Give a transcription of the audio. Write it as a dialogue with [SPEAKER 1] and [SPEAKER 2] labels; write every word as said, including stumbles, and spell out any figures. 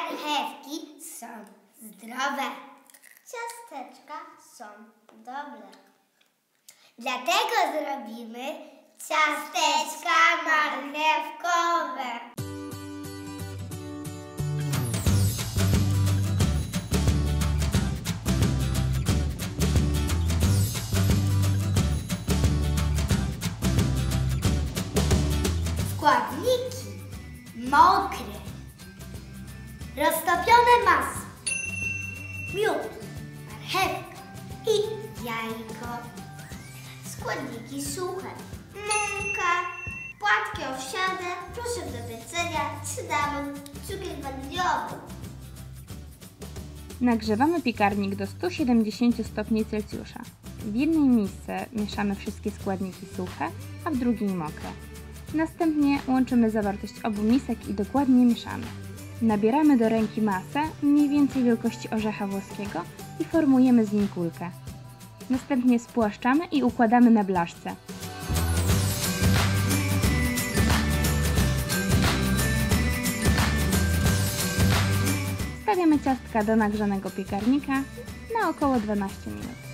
[SPEAKER 1] Marchewki są zdrowe. Ciasteczka są dobre. Dlatego zrobimy ciasteczka marchewkowe. Składniki mokre, roztopione masło, miód, marchewka i jajko. Składniki suche, mąka, płatki owsiane, proszek do pieczenia, cynamon, cukier waniliowy.
[SPEAKER 2] Nagrzewamy piekarnik do stu siedemdziesięciu stopni Celsjusza. W jednej misce mieszamy wszystkie składniki suche, a w drugiej mokre. Następnie łączymy zawartość obu misek i dokładnie mieszamy. Nabieramy do ręki masę mniej więcej wielkości orzecha włoskiego i formujemy z niej kulkę. Następnie spłaszczamy i układamy na blaszce. Stawiamy ciastka do nagrzanego piekarnika na około dwanaście minut.